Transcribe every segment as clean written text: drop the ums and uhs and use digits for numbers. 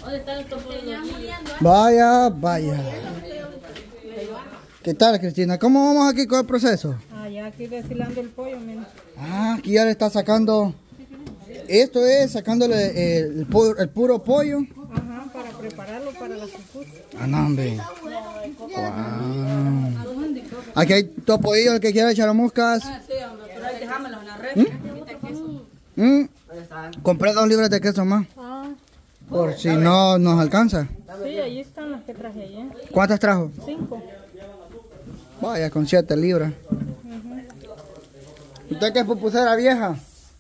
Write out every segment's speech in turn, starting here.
¿Dónde están los topologías? Vaya, vaya. ¿Qué tal, Cristina? ¿Cómo vamos aquí con el proceso? Ah, ya aquí deshilando el pollo, mira. Ah, aquí ya le está sacando. Esto es sacándole el puro pollo. Ajá, para prepararlo para las pupusas. Ah, no, hombre. Wow. Aquí hay topodillo, el que quiera echar moscas. Ah, sí, hombre, pero ahí dejámoslo en la red. Compré 2 libras de queso más. Ah, Por si no nos alcanza. sí, ahí están las que traje ayer. ¿Cuántas trajo? 5. Vaya, con 7 libras. ¿Usted qué es pupusera vieja?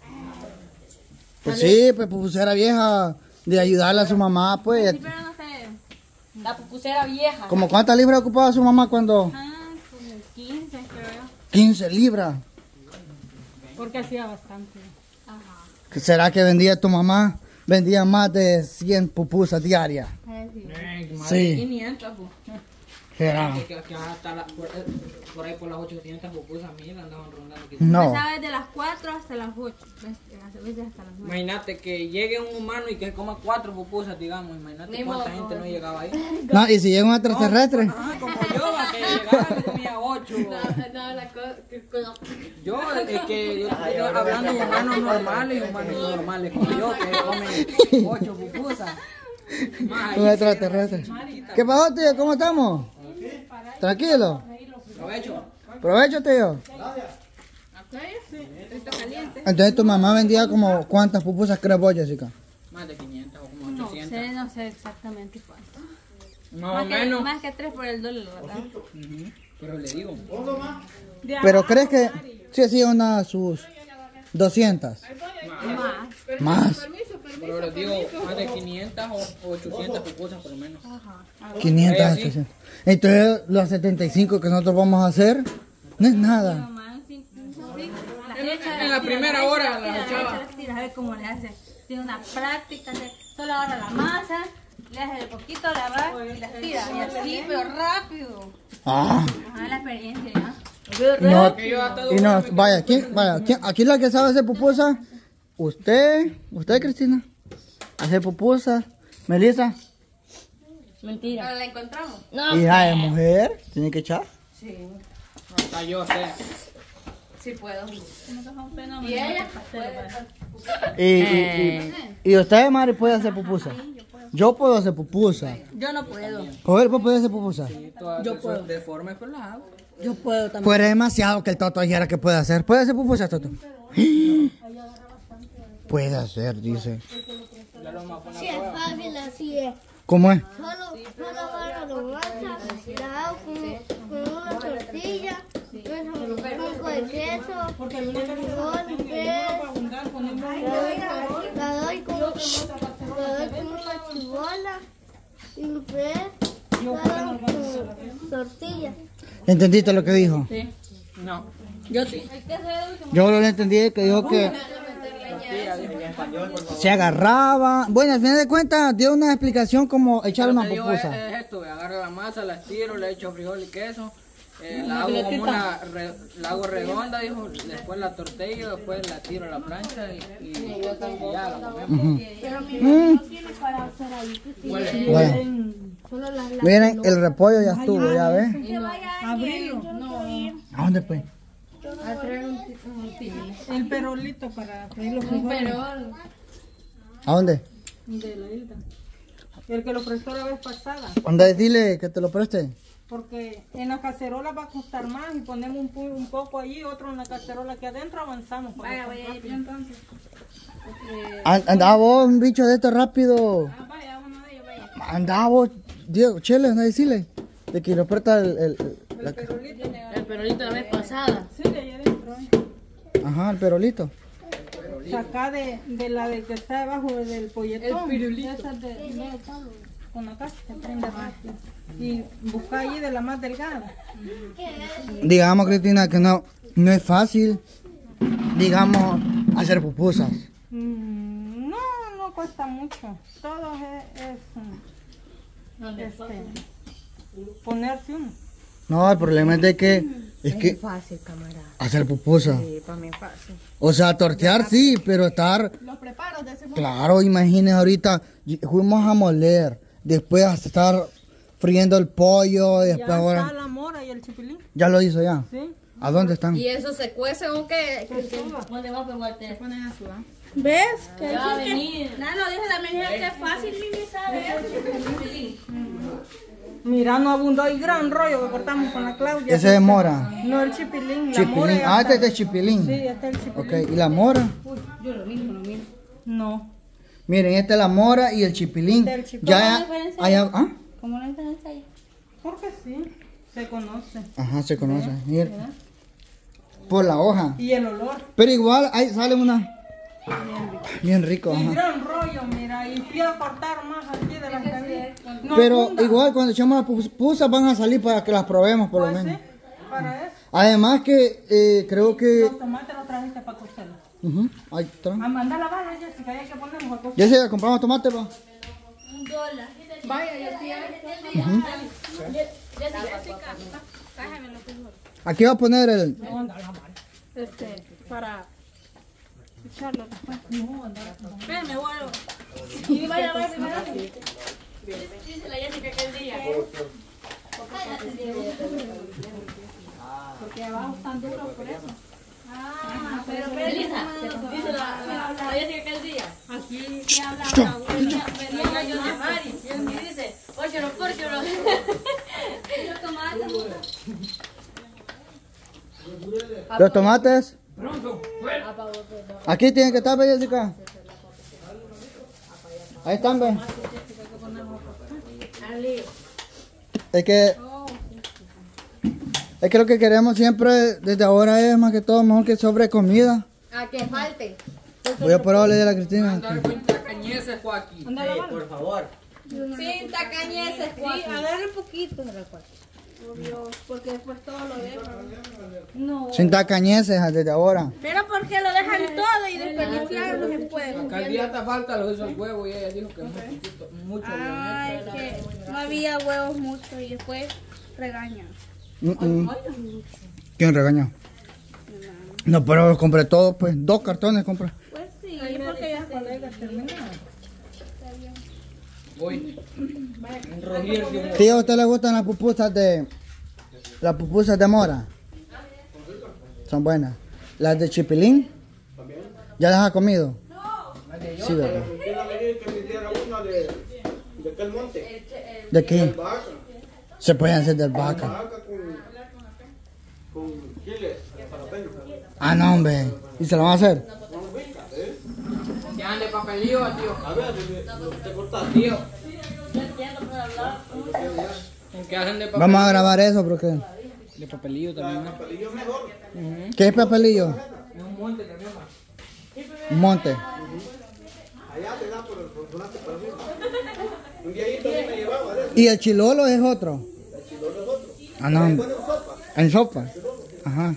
Pues sí, pues pupusera vieja. De ayudarle a su mamá, pues. Sí, pero no sé. La pupusera vieja. ¿Como cuántas libras ocupaba su mamá cuando? Ah, como 15, creo yo. 15 libras. Porque hacía bastante. Ajá. ¿Será que vendía tu mamá? Vendía más de 100 pupusas diarias. Sí. 500, pues. ¿Será? Que hasta por ahí por las 800 pupusas mil andaban rondando. No. Sabes de las 4 hasta las 8. A veces hasta las 9. Imagínate que llegue un humano y que coma 4 pupusas, digamos. Imagínate Ni cuánta modo. gente no llegaba ahí. No, y si llega un extraterrestre. Ajá, como yo, que llegaba y comía 8. No, la cosa. Yo, es que yo hablando de humanos normales como yo, que comen 8 pupusas. Más Un ahí, extraterrestre. ¿Qué pasó, tío? ¿Cómo estamos? Tranquilo. provecho. Provecho, tío. Entonces tu mamá vendía como cuántas pupusas crees vos, Jessica. Más de 500 o como 800. No sé exactamente cuánto. Más o menos. Más que 3 por el dólar, ¿verdad? Ujú, pero le digo. Pero crees que sí hacía unas sus 200. Más. Más. Pero les digo, más de 500 o 800 pupusas por lo menos. 500, ¿Sí? 800. Entonces los 75 que nosotros vamos a hacer no es nada. En la primera hora las echaba. A ver cómo le hace. Tiene una práctica. Solo agarra la masa, le hace de poquito, la va y la tira. Y así, pero rápido. Ah. Ajá, la experiencia, ¿no? No, Que yo hasta y no, vaya, aquí la que sabe hacer pupusa, usted, Cristina, hacer pupusa, Melissa, Mentira. Pero la encontramos. hija de mujer, tiene que echar. hasta yo sé. Sí puedo. Y ella. Y usted, Mari, puede hacer pupusa. Yo puedo hacer pupusa. Yo no puedo. Joder, ¿vos podés hacer pupusa? Yo puedo. Deforme, pero las hago. Yo puedo también. Pues es demasiado que el Toto dijera que puede hacer. ¿Puede hacer pupusa, Toto? Puede hacer, dice. Sí, es fácil, así es. ¿Cómo es? Solo agarro la masa, la hago con una tortilla, un poco de queso, limón, la doy con una chibola y un pez, con tortilla. ¿Entendiste lo que dijo? Sí. No. Yo sí. Yo lo entendí que dijo que se agarraba. Bueno, al final de cuentas dio una explicación como echar una Lo que digo pupusa. es esto, agarro la masa, la estiro, le echo frijol y queso. La hago como la hago redonda, dijo, después la tortilla, después la tiro a la plancha y ya la comemos. Bueno. Miren, el repollo ya estuvo, ya ves. Abrirlo. ¿A dónde pues? El perolito para freír los frijoles. ¿A dónde? De la isla. El que lo prestó la vez pasada. Anda a decirle que te lo preste. Porque en la cacerola va a costar más y ponemos un poco allí, otro en la cacerola que adentro avanzamos. Vaya, voy a ir yo entonces. Andaba vos, un bicho de esto rápido. Vaya, uno de ellos, vaya. Andaba vos, Diego, Chele, anda a decirle. De que lo presta El perolito. El perolito la vez pasada. Sí, de allá adentro. Ajá, el perolito. Saca de la de que está debajo del polletón. El pirulito. Con la casa se prende rápido. Y busca allí de la más delgada. Digamos, Cristina, que no es fácil, digamos, hacer pupusas. No cuesta mucho. Todo es ponerse uno. No, el problema es de que... Es que Fácil, camarada. hacer pupusa. Sí, para mí es fácil. O sea, tortear sí, pero estar... Los preparos de ese momento. Claro, imagínese ahorita, fuimos a moler, después a estar friendo el pollo, Ya después ahora... está la mora y el chipilín. ¿Ya lo hizo ya? Sí. ¿A dónde están? ¿Y eso se cuece o qué? ¿Dónde va a pegar? Se ponen a sudar. ¿Ves? Que Ya va a dice que... venir. Nano, dijo también dijo que es fácil, Mimi, ¿sabes? Mira, no abundó el gran rollo que cortamos con la Claudia. Ese es mora. No, el chipilín. La Chipilín. mora ya Ah, está. este es chipilín. Sí, este es el chipilín. Ok, ¿y la mora? Yo lo mismo. No. Miren, esta es la mora y el chipilín. Este es el chipilín. Ya, ¿Cómo la diferencia? ¿Ah? ¿Cómo la diferencia ahí? Porque sí, se conoce. Ajá, se conoce. Miren. Por la hoja. Y el olor. Pero igual ahí sale una... Bien rico, Y ajá. gran rollo, mira. Y quiero cortar más aquí de las carillas. No Pero abunda. igual cuando echamos las pupusas van a salir para que las probemos por lo Pues menos. sí, para eso. Además que creo que... Los tomates los trajiste para cocerlos. Ujú, ahí está. A mandar la barra, Jessica, ya que ponemos a cocer. Ya se compramos tomate, pa. Vaya, yo sí. Aquí va a poner el... Para echarlo después. Espérame, vuelvo. Y vaya, vaya primero. Dice la Jessica que el día. Porque abajo están duros por eso. Pero Elisa, dice la Jessica que el día. Aquí que habla venía yo de Mari. Y dice, pórchelo. Los tomates. Los tomates. Aquí tienen que estar, Jessica. Ahí están, ve. Es que lo que queremos siempre desde ahora es más que todo mejor que sobre comida. A que falte. Voy a probarle de la Cristina. Andar con tacañeces, Joaquín. Por favor. Sin tacañeces, Sí, agarre un poquito. Dios, porque después todo lo dejan. No. Sin tacañeces desde ahora. Pero porque lo dejan todo y desperdiciar no se puede. Acá el día te falta lo hizo el huevo y ella dijo que mucho. Ay, que no había huevos mucho y después regañan. ¿Quién regañó? No, pero compré todo, pues 2 cartones compré. Pues sí, porque ya Voy. Enrojirse. Tío, ¿a usted le gustan las pupusas de mora? Son buenas. ¿Las de chipilín? ¿Ya las ha comido? Sí, ¿verdad? ¿De qué? Se pueden hacer del vaca. Ah, no, hombre. ¿Y se lo van a hacer? Que ande papelillo, tío. A ver, te cortas, tío. ¿Qué hacen de papelillo? Vamos a grabar eso, porque... De papelillo también. ¿Qué es papelillo? Es un monte también. Un monte. ¿Y el chilolo es otro? Ah, no. ¿En sopa? Ajá.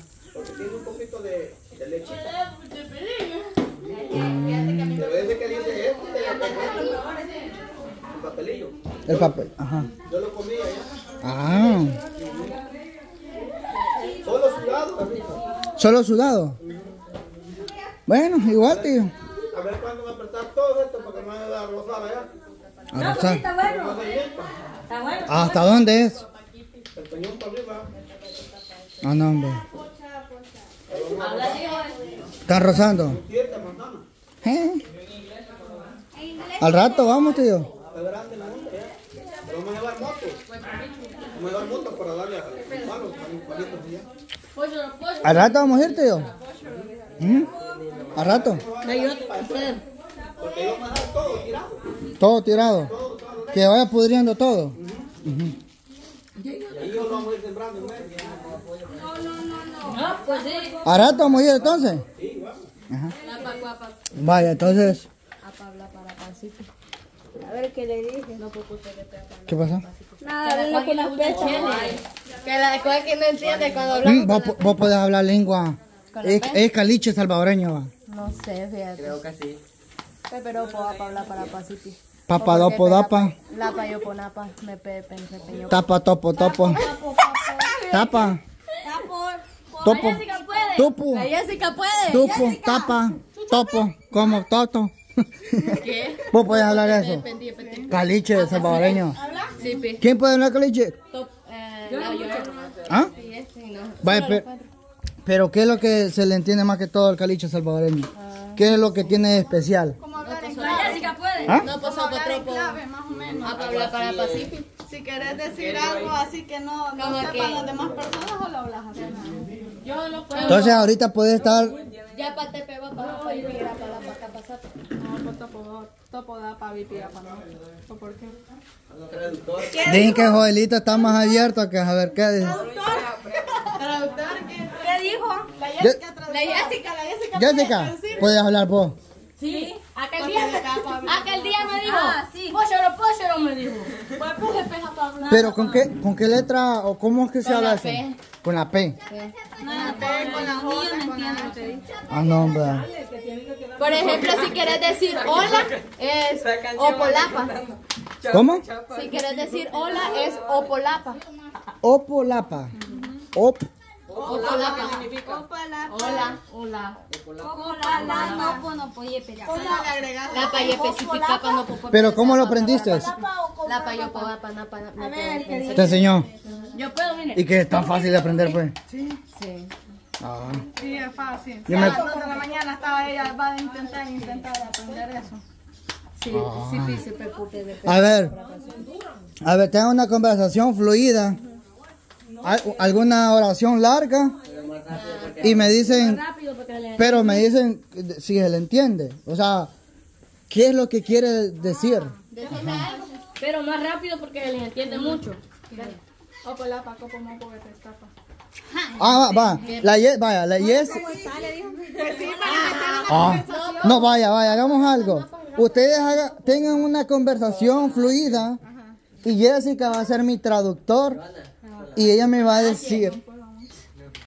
El papel, ajá. Yo lo comía ya. Ah. Solo sudado. ¿Solo sudado? Bueno, igual, tío. A ver cuándo me apretar todo esto para que me vaya a dar rosada ya. A rozar. Está bueno. ¿Hasta dónde es? El peñón para arriba. Ah, no, hombre. ¿Están rozando? 7 manzanas. Al rato vamos, tío. Está grande el mundo ya. Pero vamos a llevar motos. Vamos a llevar motos para darle a los palos, a los palitos allá. Al rato vamos a ir, tío. Al rato. Porque yo me voy a dejar todo tirado. Todo tirado. Que vaya pudriendo todo. Y ahí lo vamos a ir sembrando en medio. No, pues sí. ¿Al rato vamos a ir entonces? Ajá. Vaya, entonces. A ver qué le dije. ¿Qué pasó? Nada, vengo con las pesas. Que la cosa que no entiende cuando hablamos. Vos podés hablar lengua. Es caliche salvadoreño, va. No sé, fíjate. Creo que sí. Pero puedo hablar para pasiti. Papadopo, dapa. Lapa yo ponapa, me pepe, Tapa, topo, topo. tapa, topo, tupu, La Jessica puede. tupu, tapa, topo, como toto. ¿Qué? ¿Vos podés hablar eso? Dependí. Caliche salvadoreño. Sí, pi. ¿Quién puede hablar caliche? No, yo. ¿Ah? Y este, no. Vaya, pero ¿qué es lo que se le entiende más que todo al caliche salvadoreño? ¿Qué es lo que tiene de especial? La Jessica puede. ¿Ah? No, pues otro Clave, más o menos. a hablar para Pacific. Si querés decir algo así que no sepan las demás personas o lo hablas así. Yo no puedo. Entonces ahorita puede estar... Ya para te pego para ir para acá pasar. No, pues topo da para vivir para no. ¿Por qué? Dicen que Joelito está más abierto que a ver qué dice. Traductor, ¿qué dijo? La Jessica. Jessica, ¿puedes hablar vos? Sí. Aquel día me dijo. Ah, sí. Pollo me dijo. Pues le pega para hablar. Pero ¿con qué letra o cómo es que se Con habla la eso? P. Con la P. Con la J, con la T. Ah, no, hombre. Por ejemplo, si quieres decir hola, es opolapa. ¿Cómo? Si quieres decir hola, es opolapa. Opolapa. Op. Opolapa. Hola. La paye especifica para no popo. Pero ¿cómo lo aprendiste? La payo para Te enseñó. Yo puedo venir. Y que es tan fácil de aprender, pues. Sí. Ah. Sí, es fácil. Yo me- A las 2 de la mañana estaba ella, va a intentar aprender eso. Sí, se preocupe. A ver, tengo una conversación fluida. Alguna oración larga. Y me dicen, pero me dicen si se le entiende. O sea, ¿qué es lo que quiere decir? Pero más rápido porque se les entiende mucho. Opolapa, copo, mopo, que te escapa. Ah, va. La yes. Ah, no, vaya, hagamos algo. Ustedes tengan una conversación fluida y Jessica va a ser mi traductor y ella me va a decir